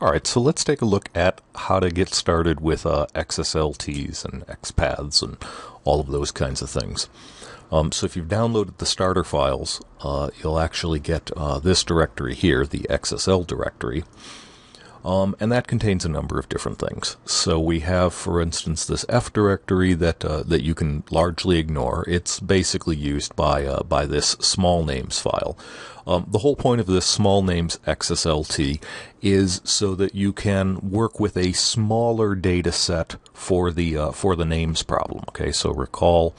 Alright, so let's take a look at how to get started with XSLTs and XPaths and all of those kinds of things. So if you've downloaded the starter files, you'll actually get this directory here, the XSL directory, and that contains a number of different things. So we have, for instance, this F directory that you can largely ignore. It's basically used by this small names file. The whole point of this small names XSLT is so that you can work with a smaller data set for the names problem. Okay, so recall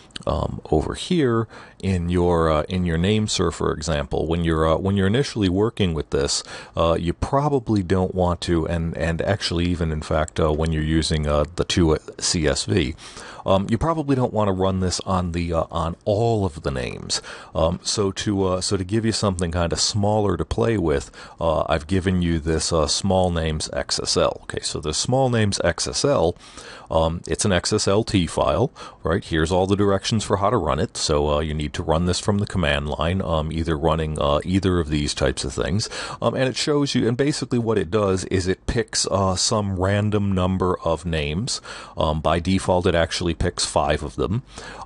over here in your NameSurf, for example, when you're initially working with this, you probably don't want to, and actually even in fact when you're using the 2 CSV, you probably don't want to run this on all of the names. So to give you something kind of smaller to play with, I've given you this small names XSL. Okay, so the small names XSL, it's an XSLT file, right? Here's all the directions for how to run it. So you need to run this from the command line, either running either of these types of things, and it shows you. And basically, what it does is it picks some random number of names. By default, it actually picks 5 of them,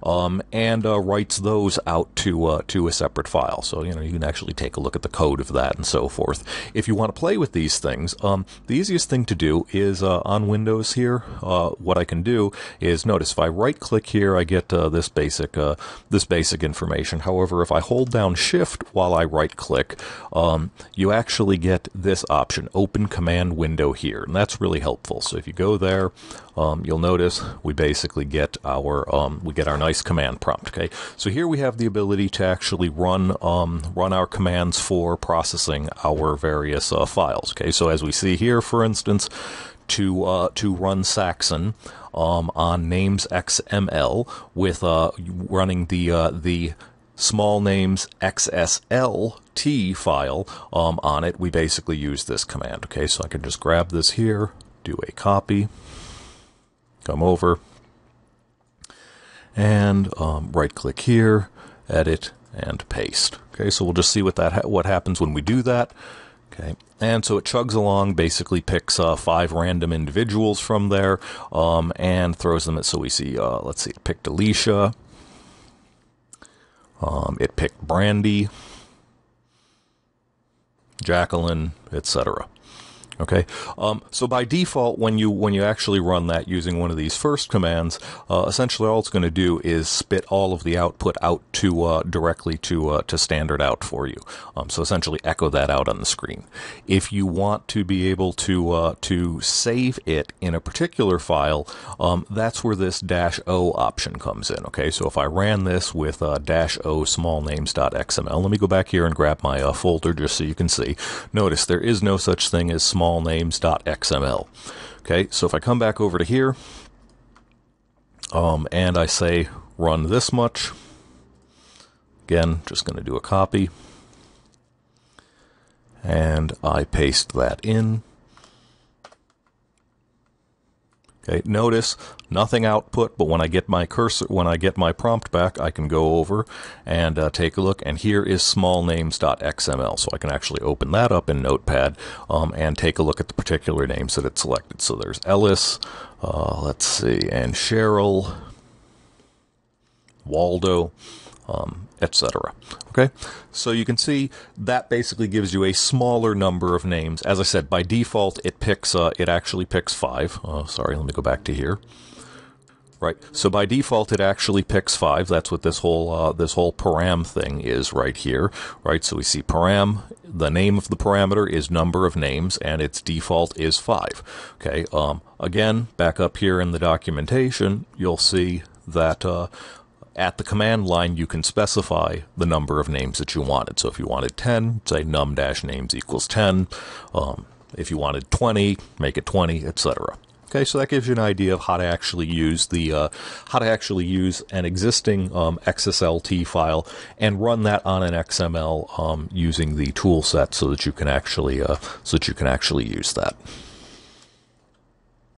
and writes those out to a separate file. So you can actually take a look at the code of that and so forth. If you want to play with these things, the easiest thing to do is on Windows here. What I can do is, notice if I right-click here, I get this basic information. However, if I hold down Shift while I right-click, you actually get this option, Open Command Window here, and that's really helpful. So if you go there, you'll notice we basically get our nice command prompt. Okay, so here we have the ability to actually run our commands for processing our various files. Okay, so as we see here, for instance, to run Saxon on names XML with running the small names XSLT file on it, we basically use this command. Okay, so I can just grab this here, do a copy, come over, and right-click here, edit, and paste. Okay, so we'll just see what happens when we do that. Okay, and so it chugs along, basically picks 5 random individuals from there, and throws them at, so we see, let's see, it picked Alicia, it picked Brandy, Jacqueline, etc. Okay, so by default, when you actually run that using one of these first commands, essentially all it's going to do is spit all of the output out to directly to standard out for you. So essentially echo that out on the screen. If you want to be able to save it in a particular file, that's where this -o option comes in. Okay, so if I ran this with -o smallnames.xml, let me go back here and grab my folder just so you can see. Notice there is no such thing as smallnames.xml. Okay, so if I come back over to here, and I say run this much, again, just going to do a copy, and I paste that in. Okay, notice nothing output, but when I get my prompt back, I can go over and take a look, and here is smallnames.xml. So I can actually open that up in Notepad and take a look at the particular names that it selected. So there's Ellis, let's see, and Cheryl, Waldo, etc. Okay, so you can see that basically gives you a smaller number of names. As I said, by default, it actually picks 5. Sorry, let me go back to here. Right, so by default, it actually picks 5. That's what this whole param thing is right here. Right, so we see param. The name of the parameter is number of names, and its default is 5. Okay, again, back up here in the documentation, you'll see that at the command line, you can specify the number of names that you wanted. So if you wanted 10, say num-names equals 10. If you wanted 20, make it 20, etc. Okay, so that gives you an idea of how to actually use an existing XSLT file and run that on an XML using the tool set so that you can actually use that.